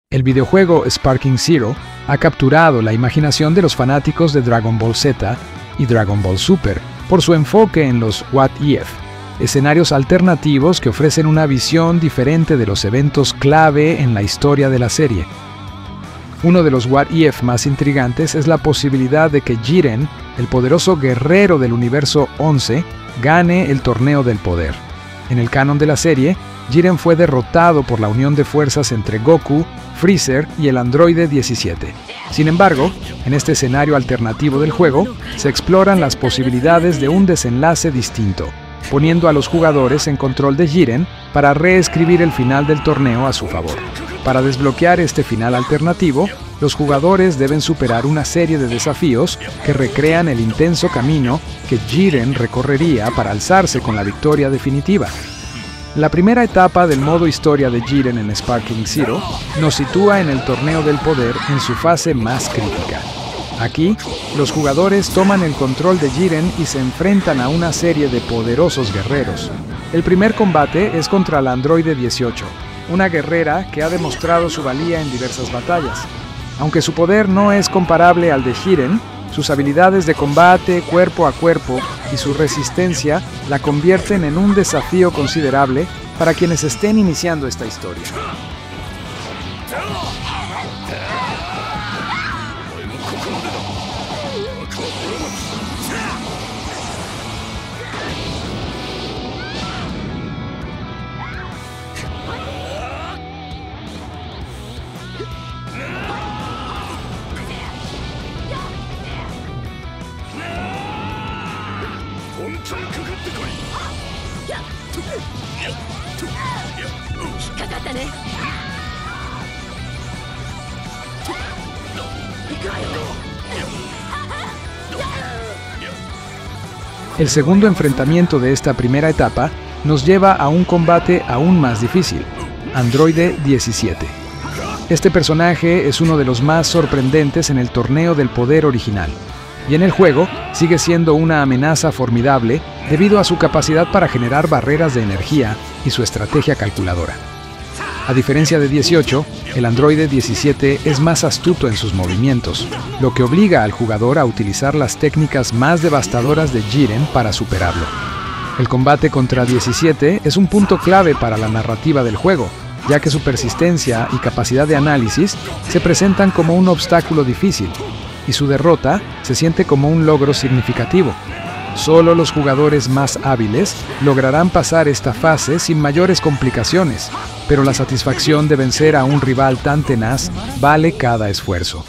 El videojuego Sparking Zero ha capturado la imaginación de los fanáticos de Dragon Ball Z y Dragon Ball Super por su enfoque en los What If, escenarios alternativos que ofrecen una visión diferente de los eventos clave en la historia de la serie. Uno de los What If más intrigantes es la posibilidad de que Jiren, el poderoso guerrero del universo 11, gane el torneo del poder. En el canon de la serie, Jiren fue derrotado por la unión de fuerzas entre Goku, Freezer y el androide 17. Sin embargo, en este escenario alternativo del juego, se exploran las posibilidades de un desenlace distinto, poniendo a los jugadores en control de Jiren para reescribir el final del torneo a su favor. Para desbloquear este final alternativo, los jugadores deben superar una serie de desafíos que recrean el intenso camino que Jiren recorrería para alzarse con la victoria definitiva. La primera etapa del modo historia de Jiren en Sparking Zero nos sitúa en el torneo del poder en su fase más crítica. Aquí, los jugadores toman el control de Jiren y se enfrentan a una serie de poderosos guerreros. El primer combate es contra la androide 18, una guerrera que ha demostrado su valía en diversas batallas. Aunque su poder no es comparable al de Jiren, sus habilidades de combate cuerpo a cuerpo y su resistencia la convierten en un desafío considerable para quienes estén iniciando esta historia. El segundo enfrentamiento de esta primera etapa nos lleva a un combate aún más difícil, Androide 17. Este personaje es uno de los más sorprendentes en el torneo del poder original, y en el juego sigue siendo una amenaza formidable debido a su capacidad para generar barreras de energía y su estrategia calculadora. A diferencia de 18, el androide 17 es más astuto en sus movimientos, lo que obliga al jugador a utilizar las técnicas más devastadoras de Jiren para superarlo. El combate contra 17 es un punto clave para la narrativa del juego, ya que su persistencia y capacidad de análisis se presentan como un obstáculo difícil, y su derrota se siente como un logro significativo. Solo los jugadores más hábiles lograrán pasar esta fase sin mayores complicaciones, pero la satisfacción de vencer a un rival tan tenaz vale cada esfuerzo.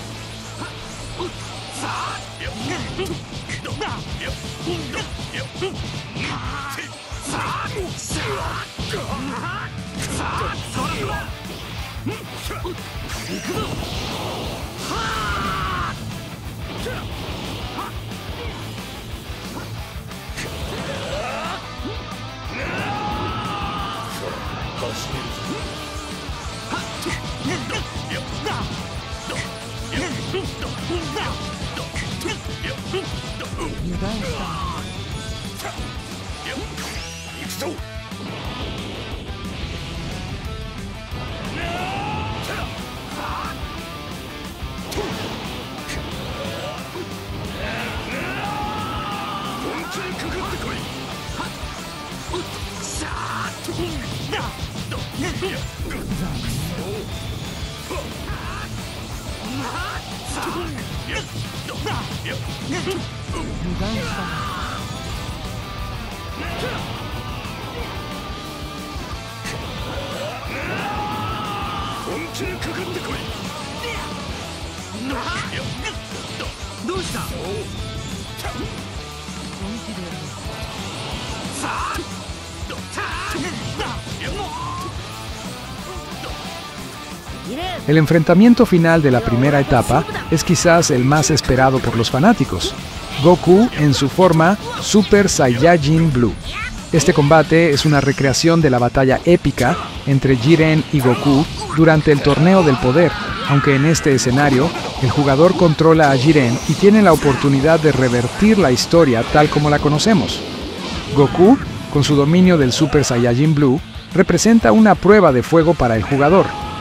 El enfrentamiento final de la primera etapa es quizás el más esperado por los fanáticos, Goku en su forma Super Saiyajin Blue. Este combate es una recreación de la batalla épica entre Jiren y Goku durante el torneo del poder, aunque en este escenario el jugador controla a Jiren y tiene la oportunidad de revertir la historia tal como la conocemos. Goku, con su dominio del Super Saiyajin Blue, representa una prueba de fuego para el jugador,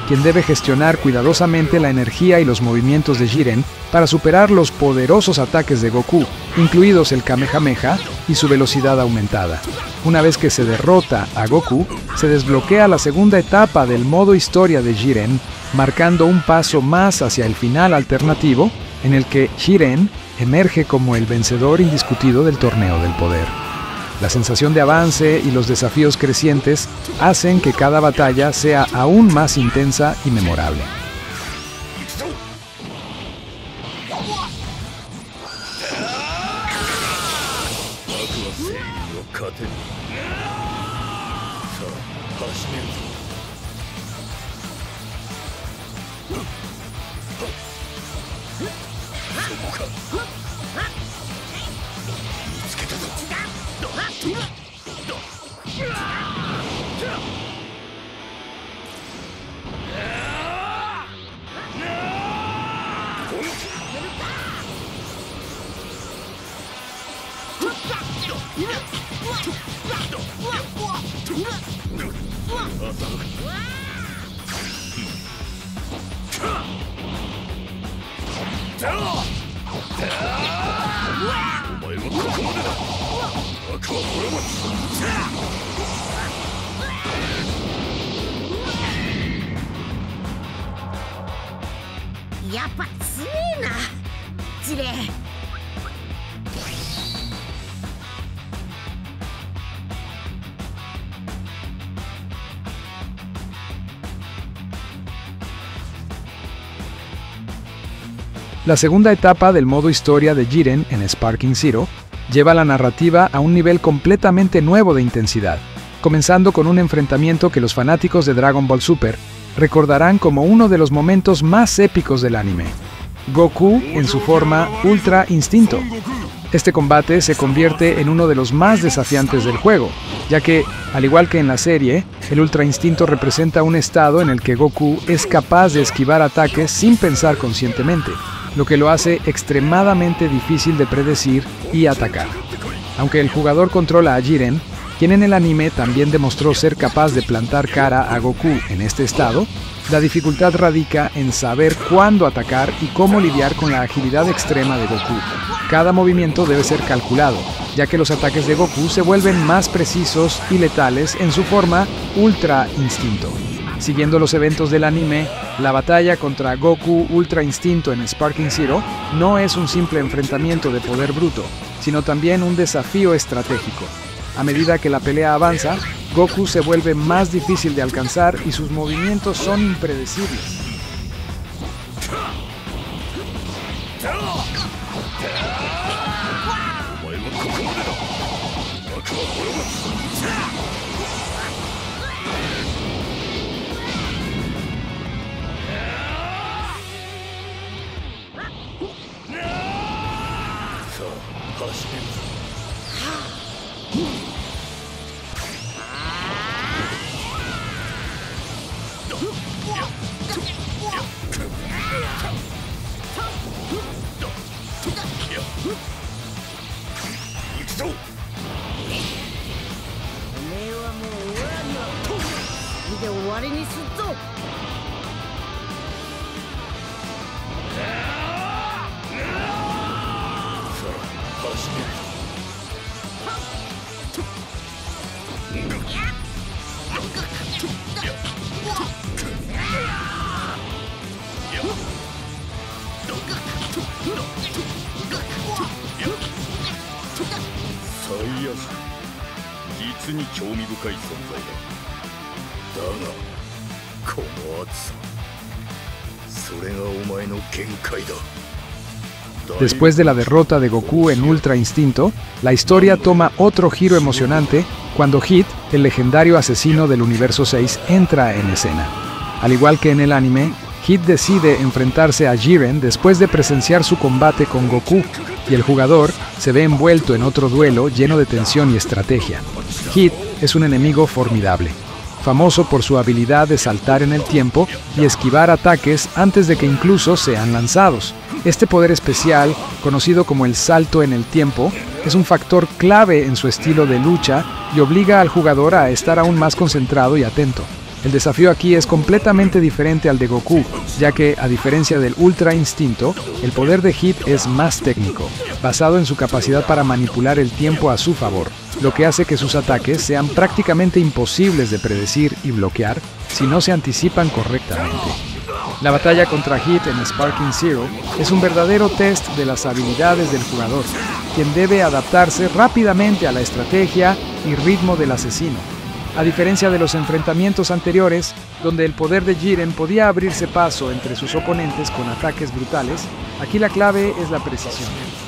quien debe gestionar cuidadosamente la energía y los movimientos de Jiren para superar los poderosos ataques de Goku, incluidos el Kamehameha y su velocidad aumentada. Una vez que se derrota a Goku, se desbloquea la segunda etapa del modo historia de Jiren, marcando un paso más hacia el final alternativo, en el que Jiren emerge como el vencedor indiscutido del torneo del poder. La sensación de avance y los desafíos crecientes hacen que cada batalla sea aún más intensa y memorable. La segunda etapa del modo historia de Jiren en Sparking Zero lleva la narrativa a un nivel completamente nuevo de intensidad, comenzando con un enfrentamiento que los fanáticos de Dragon Ball Super recordarán como uno de los momentos más épicos del anime: Goku en su forma Ultra Instinto. Este combate se convierte en uno de los más desafiantes del juego, ya que, al igual que en la serie, el Ultra Instinto representa un estado en el que Goku es capaz de esquivar ataques sin pensar conscientemente, lo que lo hace extremadamente difícil de predecir y atacar. Aunque el jugador controla a Jiren, quien en el anime también demostró ser capaz de plantar cara a Goku en este estado, la dificultad radica en saber cuándo atacar y cómo lidiar con la agilidad extrema de Goku. Cada movimiento debe ser calculado, ya que los ataques de Goku se vuelven más precisos y letales en su forma Ultra Instinto. Siguiendo los eventos del anime, la batalla contra Goku Ultra Instinto en Sparking Zero no es un simple enfrentamiento de poder bruto, sino también un desafío estratégico. A medida que la pelea avanza, Goku se vuelve más difícil de alcanzar y sus movimientos son impredecibles. Después de la derrota de Goku en Ultra Instinto, la historia toma otro giro emocionante cuando Hit, el legendario asesino del Universo 6, entra en escena. Al igual que en el anime, Hit decide enfrentarse a Jiren después de presenciar su combate con Goku, y el jugador se ve envuelto en otro duelo lleno de tensión y estrategia. Hit es un enemigo formidable, famoso por su habilidad de saltar en el tiempo y esquivar ataques antes de que incluso sean lanzados. Este poder especial, conocido como el salto en el tiempo, es un factor clave en su estilo de lucha y obliga al jugador a estar aún más concentrado y atento. El desafío aquí es completamente diferente al de Goku, ya que, a diferencia del Ultra Instinto, el poder de Hit es más técnico, basado en su capacidad para manipular el tiempo a su favor, lo que hace que sus ataques sean prácticamente imposibles de predecir y bloquear si no se anticipan correctamente. La batalla contra Hit en Sparking Zero es un verdadero test de las habilidades del jugador, quien debe adaptarse rápidamente a la estrategia y ritmo del asesino. A diferencia de los enfrentamientos anteriores, donde el poder de Jiren podía abrirse paso entre sus oponentes con ataques brutales, aquí la clave es la precisión.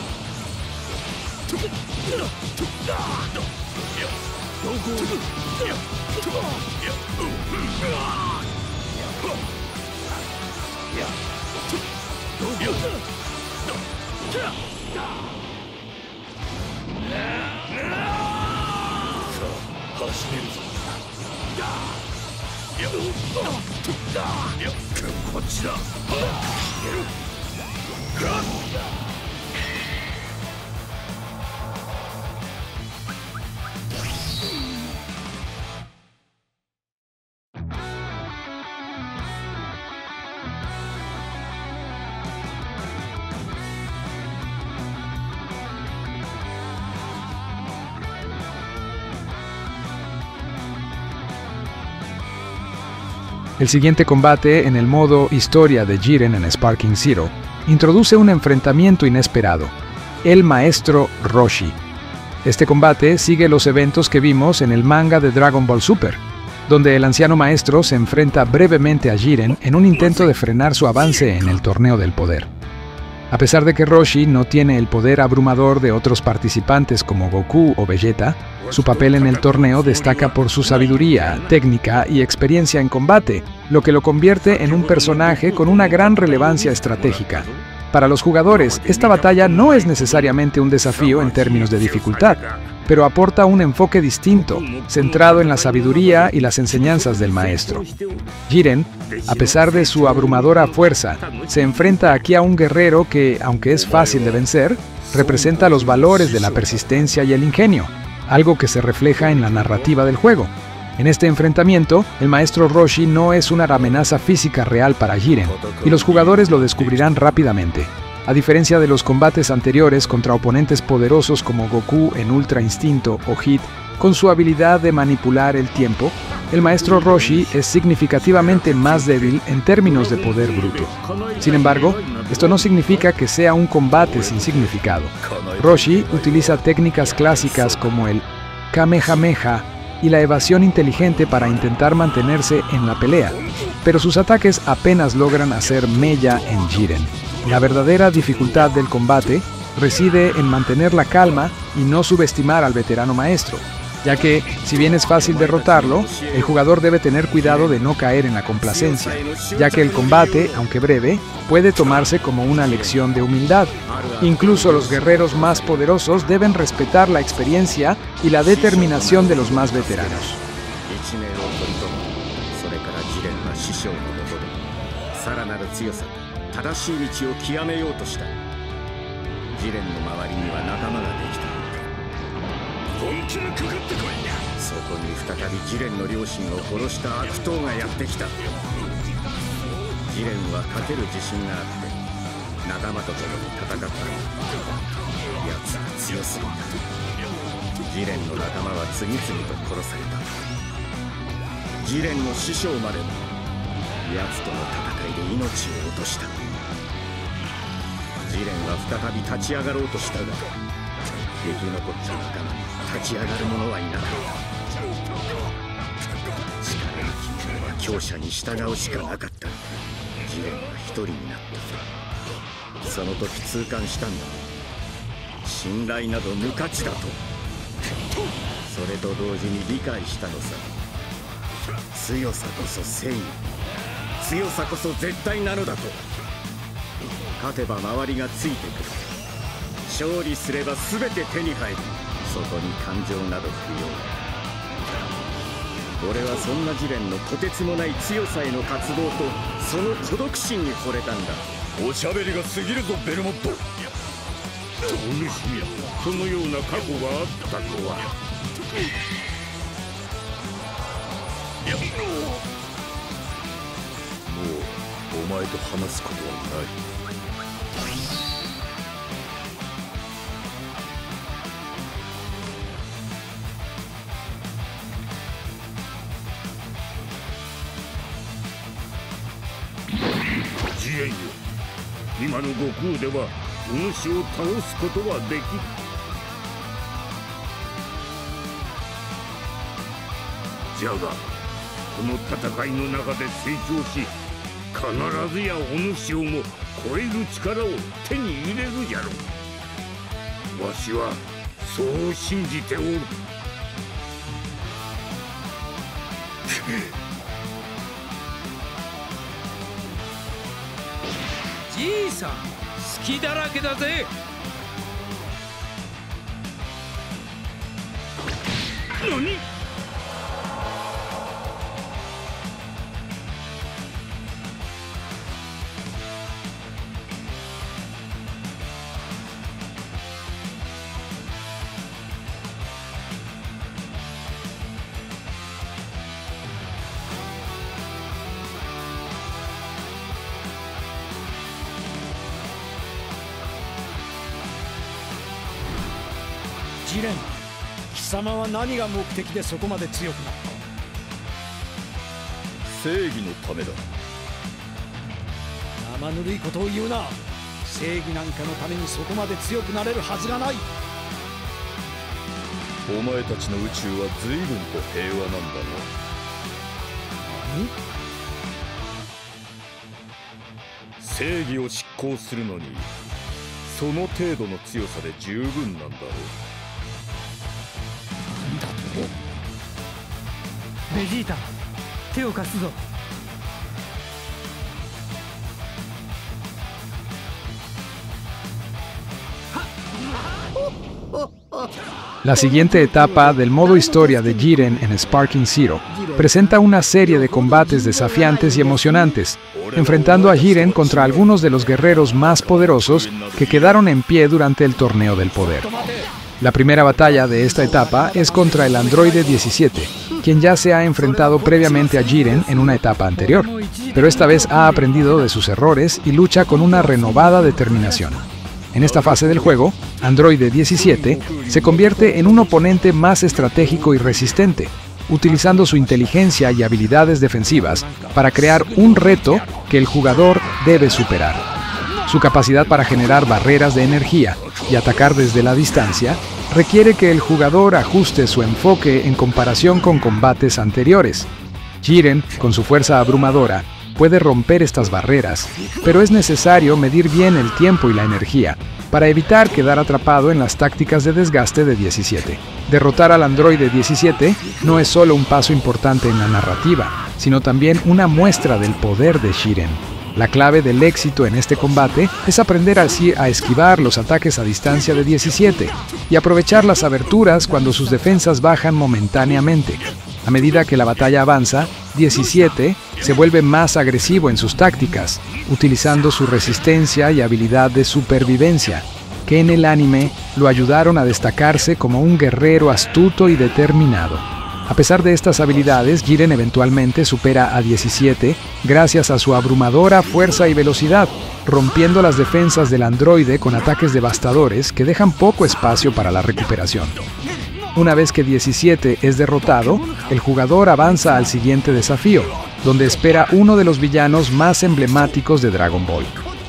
El siguiente combate en el modo Historia de Jiren en Sparking Zero introduce un enfrentamiento inesperado, el Maestro Roshi. Este combate sigue los eventos que vimos en el manga de Dragon Ball Super, donde el anciano maestro se enfrenta brevemente a Jiren en un intento de frenar su avance en el torneo del poder. A pesar de que Roshi no tiene el poder abrumador de otros participantes como Goku o Vegeta, su papel en el torneo destaca por su sabiduría, técnica y experiencia en combate, lo que lo convierte en un personaje con una gran relevancia estratégica. Para los jugadores, esta batalla no es necesariamente un desafío en términos de dificultad, pero aporta un enfoque distinto, centrado en la sabiduría y las enseñanzas del maestro. Jiren, a pesar de su abrumadora fuerza, se enfrenta aquí a un guerrero que, aunque es fácil de vencer, representa los valores de la persistencia y el ingenio, algo que se refleja en la narrativa del juego. En este enfrentamiento, el maestro Roshi no es una amenaza física real para Jiren, y los jugadores lo descubrirán rápidamente. A diferencia de los combates anteriores contra oponentes poderosos como Goku en Ultra Instinto o Hit, con su habilidad de manipular el tiempo, el maestro Roshi es significativamente más débil en términos de poder bruto. Sin embargo, esto no significa que sea un combate sin significado. Roshi utiliza técnicas clásicas como el Kamehameha y la evasión inteligente para intentar mantenerse en la pelea, pero sus ataques apenas logran hacer mella en Jiren. La verdadera dificultad del combate reside en mantener la calma y no subestimar al veterano maestro, ya que, si bien es fácil derrotarlo, el jugador debe tener cuidado de no caer en la complacencia, ya que el combate, aunque breve, puede tomarse como una lección de humildad. Incluso los guerreros más poderosos deben respetar la experiencia y la determinación de los más veteranos. 前と話すことはない。 ジレンよ、今の悟空ではお主を倒すことはできる。じゃがこの戦いの中で成長し、必ずやお主をも超える力を手に入れるじゃろう。わしはそう信じておる。 じいさん、隙だらけだぜ。 何？ ジレン、貴様は何が目的でそこまで強くなった？ 正義のためだ。 生ぬるいことを言うな。正義なんかのためにそこまで強くなれるはずがない。 お前たちの宇宙は随分と平和なんだな。正義を執行するのにその程度の強さで十分なんだろう。 ベジータ、手を貸すぞ。 La siguiente etapa del modo historia de Jiren en Sparking Zero presenta una serie de combates desafiantes y emocionantes, enfrentando a Jiren contra algunos de los guerreros más poderosos que quedaron en pie durante el Torneo del Poder. La primera batalla de esta etapa es contra el androide 17, quien ya se ha enfrentado previamente a Jiren en una etapa anterior, pero esta vez ha aprendido de sus errores y lucha con una renovada determinación. En esta fase del juego, Androide 17 se convierte en un oponente más estratégico y resistente, utilizando su inteligencia y habilidades defensivas para crear un reto que el jugador debe superar. Su capacidad para generar barreras de energía y atacar desde la distancia requiere que el jugador ajuste su enfoque en comparación con combates anteriores. Jiren, con su fuerza abrumadora, puede romper estas barreras, pero es necesario medir bien el tiempo y la energía para evitar quedar atrapado en las tácticas de desgaste de 17. Derrotar al androide 17 no es solo un paso importante en la narrativa, sino también una muestra del poder de Jiren. La clave del éxito en este combate es aprender así a esquivar los ataques a distancia de 17 y aprovechar las aberturas cuando sus defensas bajan momentáneamente. A medida que la batalla avanza, 17 se vuelve más agresivo en sus tácticas, utilizando su resistencia y habilidad de supervivencia, que en el anime lo ayudaron a destacarse como un guerrero astuto y determinado. A pesar de estas habilidades, Jiren eventualmente supera a 17 gracias a su abrumadora fuerza y velocidad, rompiendo las defensas del androide con ataques devastadores que dejan poco espacio para la recuperación. Una vez que 17 es derrotado, el jugador avanza al siguiente desafío, donde espera uno de los villanos más emblemáticos de Dragon Ball.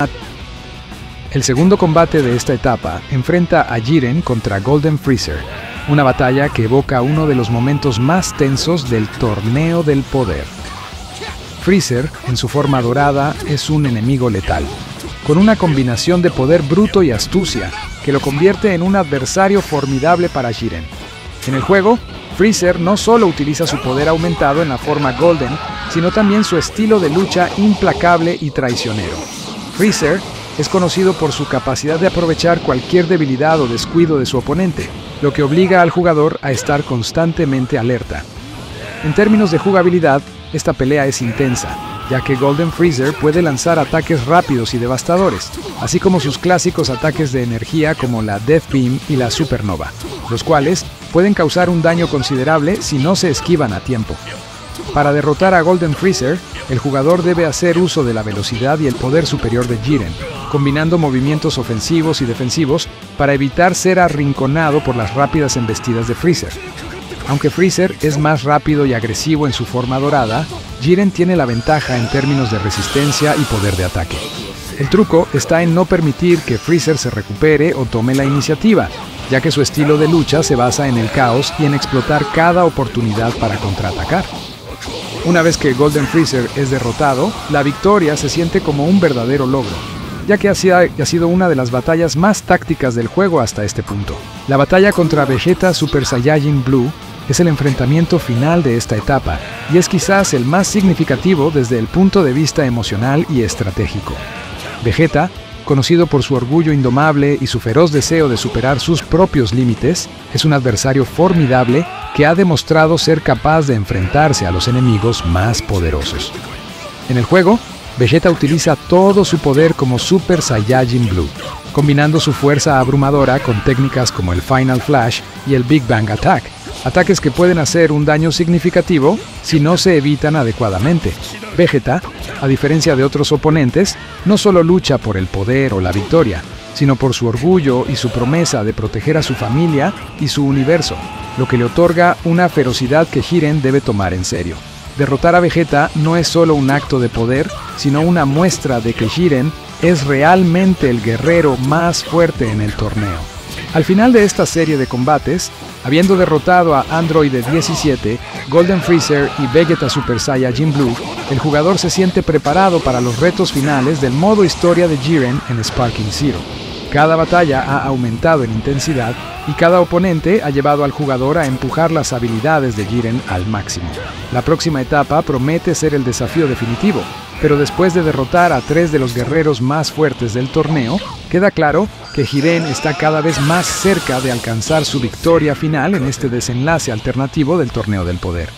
El segundo combate de esta etapa enfrenta a Jiren contra Golden Freezer, una batalla que evoca uno de los momentos más tensos del Torneo del Poder. Freezer, en su forma dorada, es un enemigo letal, con una combinación de poder bruto y astucia que lo convierte en un adversario formidable para Jiren. En el juego, Freezer no solo utiliza su poder aumentado en la forma Golden, sino también su estilo de lucha implacable y traicionero. Freezer es conocido por su capacidad de aprovechar cualquier debilidad o descuido de su oponente, lo que obliga al jugador a estar constantemente alerta. En términos de jugabilidad, esta pelea es intensa, ya que Golden Freezer puede lanzar ataques rápidos y devastadores, así como sus clásicos ataques de energía como la Death Beam y la Supernova, los cuales pueden causar un daño considerable si no se esquivan a tiempo. Para derrotar a Golden Freezer, el jugador debe hacer uso de la velocidad y el poder superior de Jiren, combinando movimientos ofensivos y defensivos para evitar ser arrinconado por las rápidas embestidas de Freezer. Aunque Freezer es más rápido y agresivo en su forma dorada, Jiren tiene la ventaja en términos de resistencia y poder de ataque. El truco está en no permitir que Freezer se recupere o tome la iniciativa, ya que su estilo de lucha se basa en el caos y en explotar cada oportunidad para contraatacar. Una vez que Golden Freezer es derrotado, la victoria se siente como un verdadero logro, ya que ha sido una de las batallas más tácticas del juego hasta este punto. La batalla contra Vegeta Super Saiyajin Blue es el enfrentamiento final de esta etapa, y es quizás el más significativo desde el punto de vista emocional y estratégico. Vegeta, conocido por su orgullo indomable y su feroz deseo de superar sus propios límites, es un adversario formidable que ha demostrado ser capaz de enfrentarse a los enemigos más poderosos. En el juego, Vegeta utiliza todo su poder como Super Saiyajin Blue, combinando su fuerza abrumadora con técnicas como el Final Flash y el Big Bang Attack, ataques que pueden hacer un daño significativo si no se evitan adecuadamente. Vegeta, a diferencia de otros oponentes, no solo lucha por el poder o la victoria, sino por su orgullo y su promesa de proteger a su familia y su universo, lo que le otorga una ferocidad que Jiren debe tomar en serio. Derrotar a Vegeta no es solo un acto de poder, sino una muestra de que Jiren es realmente el guerrero más fuerte en el torneo. Al final de esta serie de combates, habiendo derrotado a Android 17, Golden Freezer y Vegeta Super Saiyajin Blue, el jugador se siente preparado para los retos finales del modo historia de Jiren en Sparking Zero. Cada batalla ha aumentado en intensidad y cada oponente ha llevado al jugador a empujar las habilidades de Jiren al máximo. La próxima etapa promete ser el desafío definitivo, pero después de derrotar a 3 de los guerreros más fuertes del torneo, queda claro que Jiren está cada vez más cerca de alcanzar su victoria final en este desenlace alternativo del Torneo del Poder.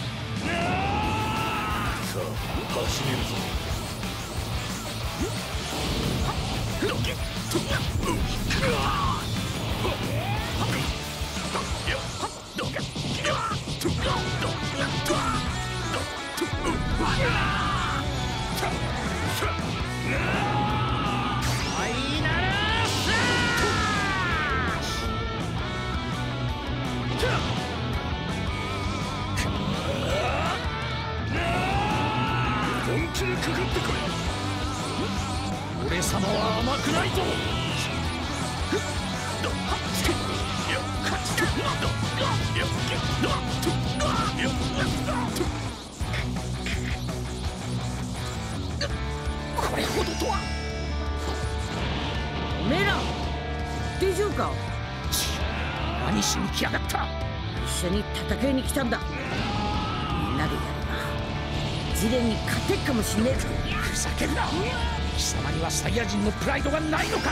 何しに来やがった。一緒に戦いに来たんだ。みんなでやればジレンに勝てっかもしんねえ。ふざけるな。貴様にはサイヤ人のプライドがないのか。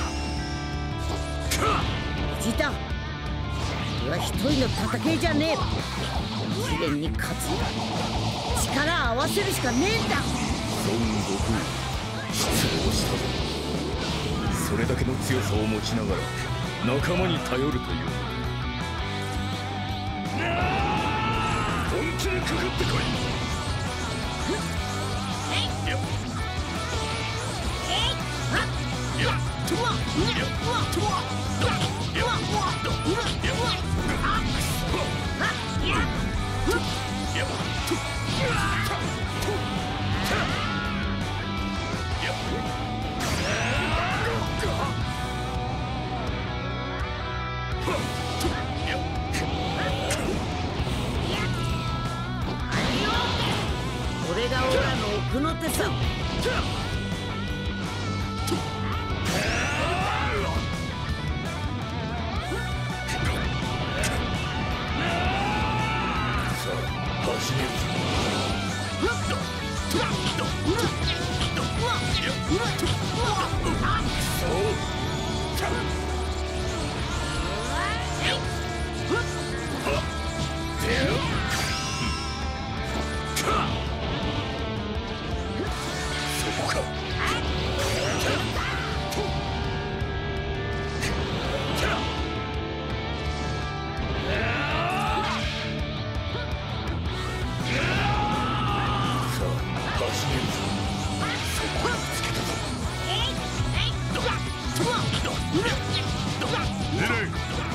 ジータ、これは一人の戦いじゃねえ。ジレンに勝つんだ。力合わせるしかねえんだ。 孫悟空、失望したぞ。それだけの強さを持ちながら仲間に頼るという。本気にかかってこい。 これがオラの奥の手さ。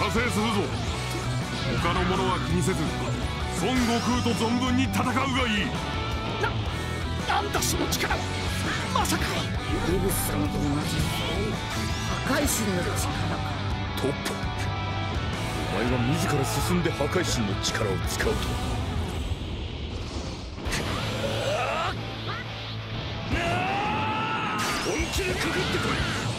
制するぞ。他の者は気にせず孫悟空と存分に戦うがいい。 なんだその力は。まさかイブスさんと同じ破壊神の力か。 トップ、お前が自ら進んで破壊神の力を使うとは。 本気でかかってこい。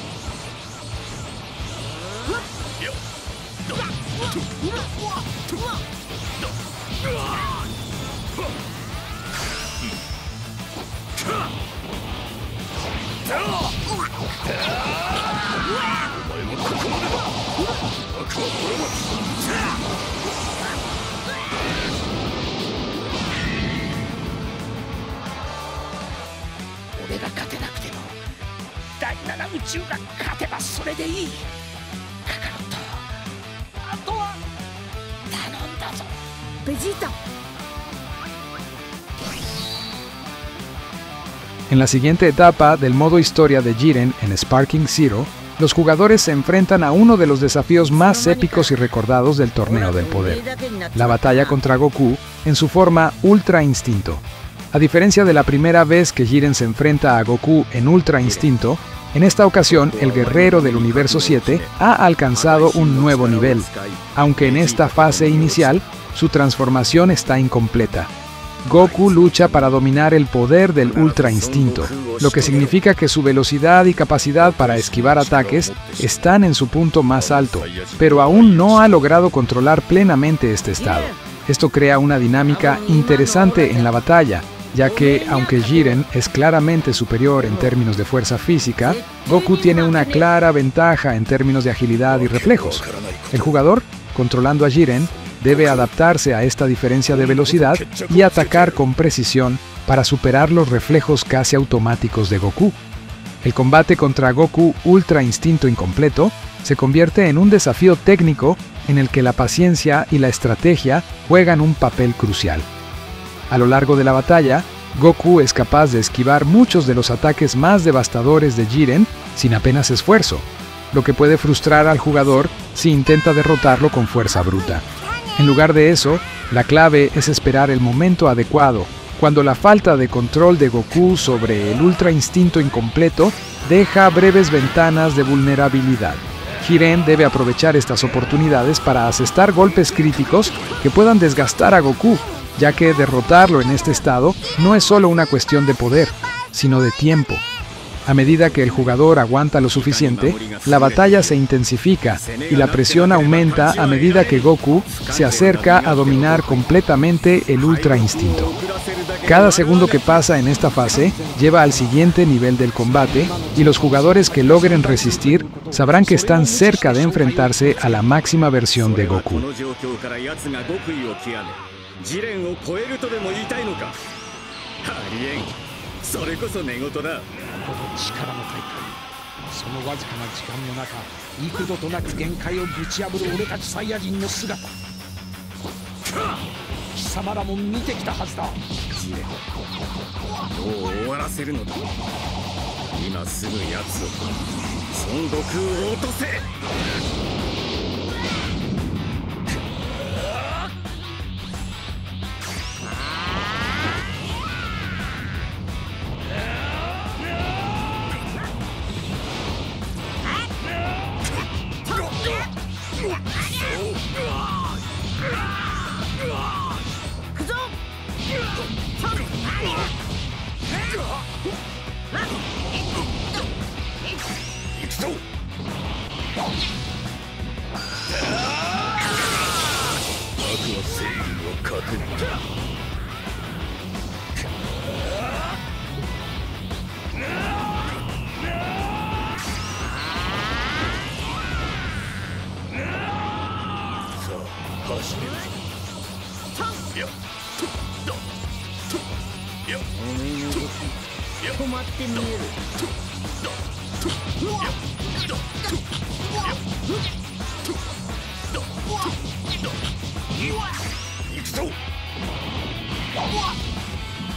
俺が勝てなくても第7宇宙が勝てばそれでいい。カカロット、あとは頼んだぞ。 ベジータ。 En la siguiente etapa del modo historia de Jiren en Sparking Zero, los jugadores se enfrentan a uno de los desafíos más épicos y recordados del Torneo del Poder, la batalla contra Goku en su forma Ultra Instinto. A diferencia de la primera vez que Jiren se enfrenta a Goku en Ultra Instinto, en esta ocasión el guerrero del universo 7 ha alcanzado un nuevo nivel, aunque en esta fase inicial su transformación está incompleta. Goku lucha para dominar el poder del Ultra Instinto, lo que significa que su velocidad y capacidad para esquivar ataques están en su punto más alto, pero aún no ha logrado controlar plenamente este estado. Esto crea una dinámica interesante en la batalla, ya que, aunque Jiren es claramente superior en términos de fuerza física, Goku tiene una clara ventaja en términos de agilidad y reflejos. El jugador, controlando a Jiren, debe adaptarse a esta diferencia de velocidad y atacar con precisión para superar los reflejos casi automáticos de Goku. El combate contra Goku Ultra Instinto Incompleto se convierte en un desafío técnico en el que la paciencia y la estrategia juegan un papel crucial. A lo largo de la batalla, Goku es capaz de esquivar muchos de los ataques más devastadores de Jiren sin apenas esfuerzo, lo que puede frustrar al jugador si intenta derrotarlo con fuerza bruta. En lugar de eso, la clave es esperar el momento adecuado, cuando la falta de control de Goku sobre el Ultra Instinto Incompleto deja breves ventanas de vulnerabilidad. Jiren debe aprovechar estas oportunidades para asestar golpes críticos que puedan desgastar a Goku, ya que derrotarlo en este estado no es solo una cuestión de poder, sino de tiempo. A medida que el jugador aguanta lo suficiente, la batalla se intensifica y la presión aumenta a medida que Goku se acerca a dominar completamente el Ultra Instinto. Cada segundo que pasa en esta fase lleva al siguiente nivel del combate y los jugadores que logren resistir sabrán que están cerca de enfrentarse a la máxima versión de Goku.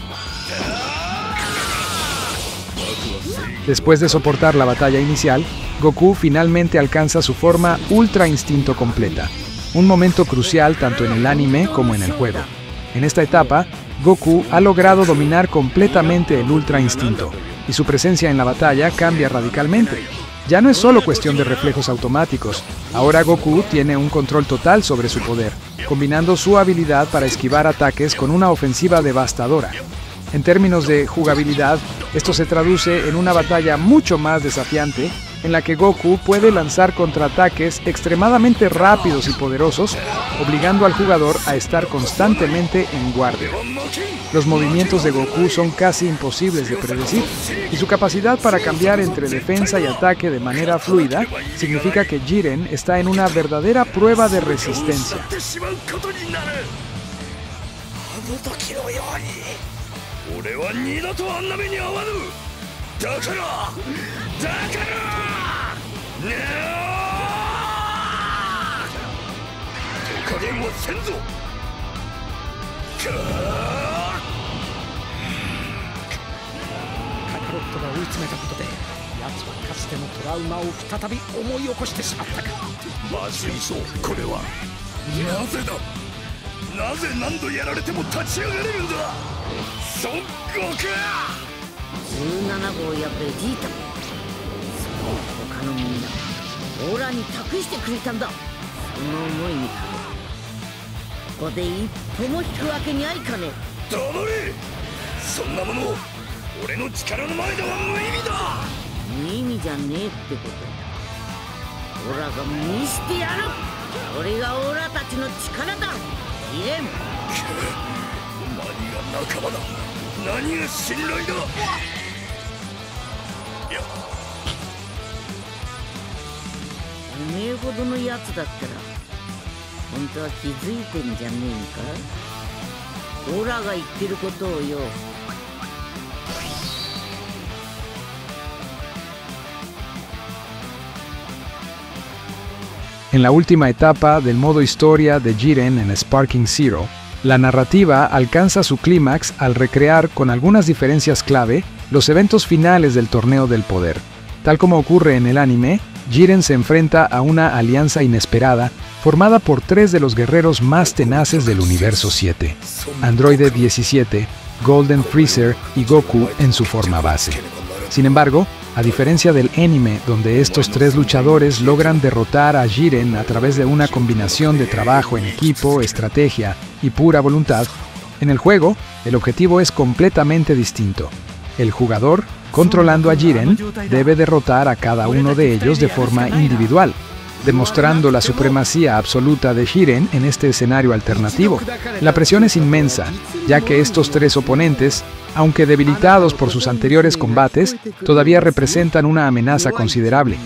Después de soportar la batalla inicial, Goku finalmente alcanza su forma Ultra Instinto completa, un momento crucial tanto en el anime como en el juego. En esta etapa, Goku ha logrado dominar completamente el Ultra Instinto, y su presencia en la batalla cambia radicalmente. Ya no es solo cuestión de reflejos automáticos, ahora Goku tiene un control total sobre su poder, combinando su habilidad para esquivar ataques con una ofensiva devastadora. En términos de jugabilidad, esto se traduce en una batalla mucho más desafiante, en la que Goku puede lanzar contraataques extremadamente rápidos y poderosos, obligando al jugador a estar constantemente en guardia. Los movimientos de Goku son casi imposibles de predecir, y su capacidad para cambiar entre defensa y ataque de manera fluida significa que Jiren está en una verdadera prueba de resistencia. En la última etapa del modo historia de Jiren en Sparking Zero, la narrativa alcanza su clímax al recrear, con algunas diferencias clave, los eventos finales del Torneo del Poder. Tal como ocurre en el anime, Jiren se enfrenta a una alianza inesperada formada por 3 de los guerreros más tenaces del Universo 7, Androide 17, Golden Freezer y Goku en su forma base. Sin embargo, a diferencia del anime, donde estos 3 luchadores logran derrotar a Jiren a través de una combinación de trabajo en equipo, estrategia y pura voluntad, en el juego el objetivo es completamente distinto. El jugador, controlando a Jiren, debe derrotar a cada uno de ellos de forma individual, demostrando la supremacía absoluta de Jiren en este escenario alternativo. La presión es inmensa, ya que estos 3 oponentes, aunque debilitados por sus anteriores combates, todavía representan una amenaza considerable.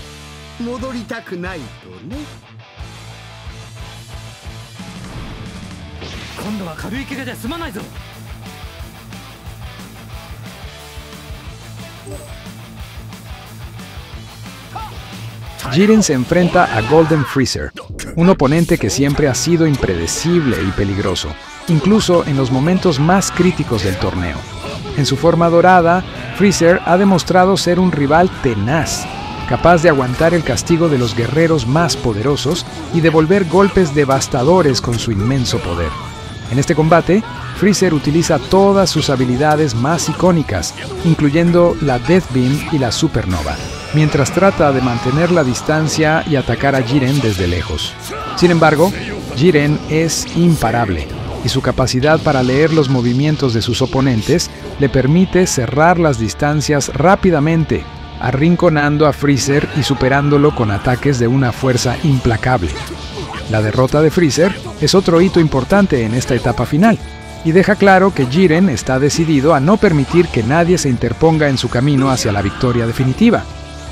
Jiren se enfrenta a Golden Freezer, un oponente que siempre ha sido impredecible y peligroso, incluso en los momentos más críticos del torneo. En su forma dorada, Freezer ha demostrado ser un rival tenaz, capaz de aguantar el castigo de los guerreros más poderosos y devolver golpes devastadores con su inmenso poder. En este combate, Freezer utiliza todas sus habilidades más icónicas, incluyendo la Death Beam y la Supernova, mientras trata de mantener la distancia y atacar a Jiren desde lejos. Sin embargo, Jiren es imparable, y su capacidad para leer los movimientos de sus oponentes le permite cerrar las distancias rápidamente, arrinconando a Freezer y superándolo con ataques de una fuerza implacable. La derrota de Freezer es otro hito importante en esta etapa final, y deja claro que Jiren está decidido a no permitir que nadie se interponga en su camino hacia la victoria definitiva.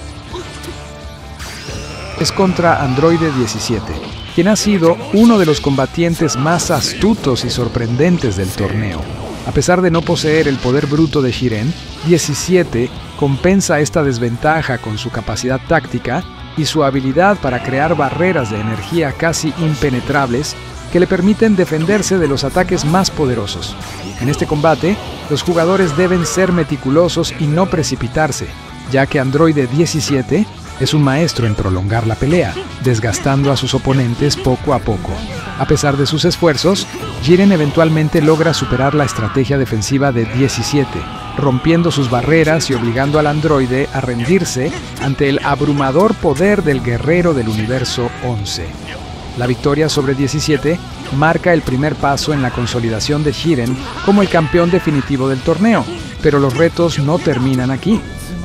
Es contra Androide 17, quien ha sido uno de los combatientes más astutos y sorprendentes del torneo. A pesar de no poseer el poder bruto de Jiren, 17 compensa esta desventaja con su capacidad táctica y su habilidad para crear barreras de energía casi impenetrables que le permiten defenderse de los ataques más poderosos. En este combate, los jugadores deben ser meticulosos y no precipitarse, ya que Androide 17 es un maestro en prolongar la pelea, desgastando a sus oponentes poco a poco. A pesar de sus esfuerzos, Jiren eventualmente logra superar la estrategia defensiva de 17, rompiendo sus barreras y obligando al androide a rendirse ante el abrumador poder del guerrero del universo 11. La victoria sobre 17 marca el primer paso en la consolidación de Jiren como el campeón definitivo del torneo, pero los retos no terminan aquí.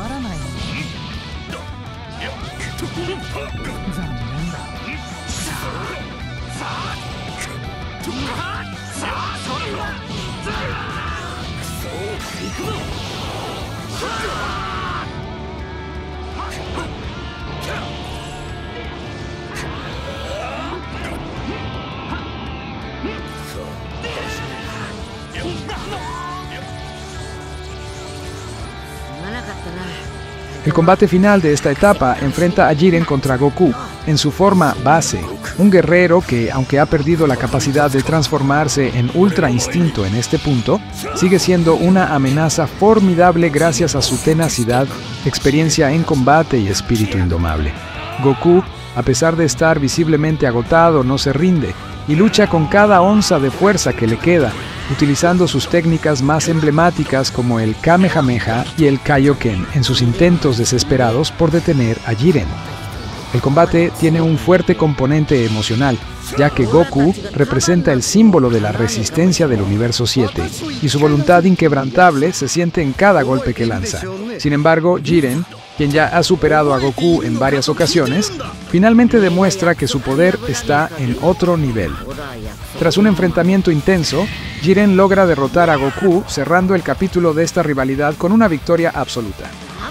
El combate final de esta etapa enfrenta a Jiren contra Goku, en su forma base, un guerrero que, aunque ha perdido la capacidad de transformarse en Ultra Instinto en este punto, sigue siendo una amenaza formidable gracias a su tenacidad, experiencia en combate y espíritu indomable. Goku, a pesar de estar visiblemente agotado, no se rinde y lucha con cada onza de fuerza que le queda, utilizando sus técnicas más emblemáticas como el Kamehameha y el Kaioken en sus intentos desesperados por detener a Jiren. El combate tiene un fuerte componente emocional, ya que Goku representa el símbolo de la resistencia del universo 7, y su voluntad inquebrantable se siente en cada golpe que lanza. Sin embargo, Jiren, quien ya ha superado a Goku en varias ocasiones, finalmente demuestra que su poder está en otro nivel. Tras un enfrentamiento intenso, Jiren logra derrotar a Goku, cerrando el capítulo de esta rivalidad con una victoria absoluta.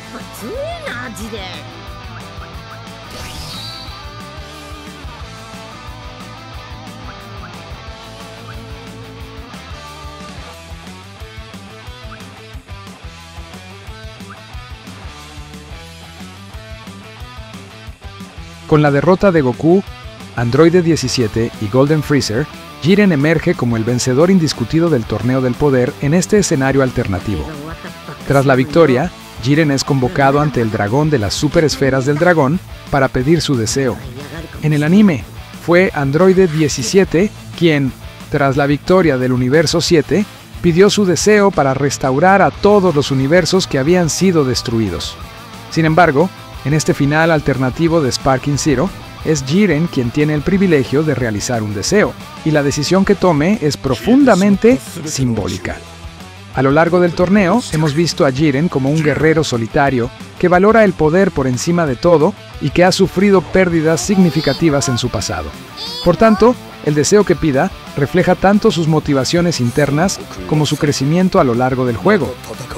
Con la derrota de Goku, Androide 17 y Golden Freezer, Jiren emerge como el vencedor indiscutido del Torneo del Poder en este escenario alternativo. Tras la victoria, Jiren es convocado ante el dragón de las Super Esferas del Dragón para pedir su deseo. En el anime, fue Androide 17 quien, tras la victoria del Universo 7, pidió su deseo para restaurar a todos los universos que habían sido destruidos. Sin embargo, en este final alternativo de Sparking Zero, es Jiren quien tiene el privilegio de realizar un deseo, y la decisión que tome es profundamente simbólica. A lo largo del torneo, hemos visto a Jiren como un guerrero solitario que valora el poder por encima de todo y que ha sufrido pérdidas significativas en su pasado. Por tanto, el deseo que pida refleja tanto sus motivaciones internas como su crecimiento a lo largo del juego.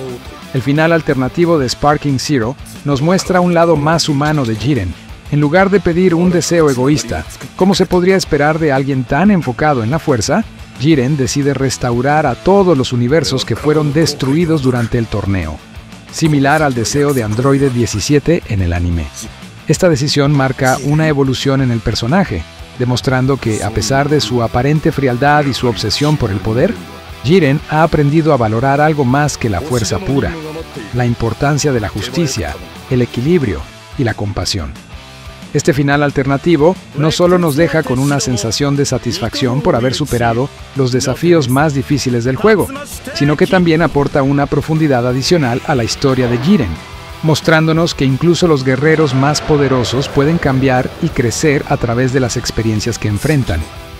El final alternativo de Sparking Zero nos muestra un lado más humano de Jiren. En lugar de pedir un deseo egoísta, como se podría esperar de alguien tan enfocado en la fuerza, Jiren decide restaurar a todos los universos que fueron destruidos durante el torneo, similar al deseo de Androide 17 en el anime. Esta decisión marca una evolución en el personaje, demostrando que, a pesar de su aparente frialdad y su obsesión por el poder, Jiren ha aprendido a valorar algo más que la fuerza pura, la importancia de la justicia, el equilibrio y la compasión. Este final alternativo no solo nos deja con una sensación de satisfacción por haber superado los desafíos más difíciles del juego, sino que también aporta una profundidad adicional a la historia de Jiren, mostrándonos que incluso los guerreros más poderosos pueden cambiar y crecer a través de las experiencias que enfrentan.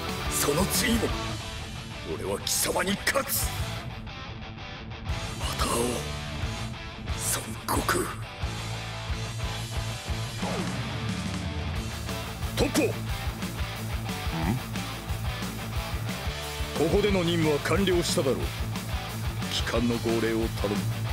Toppo! ここでの任務は完了しただろう。帰還の号令を頼む。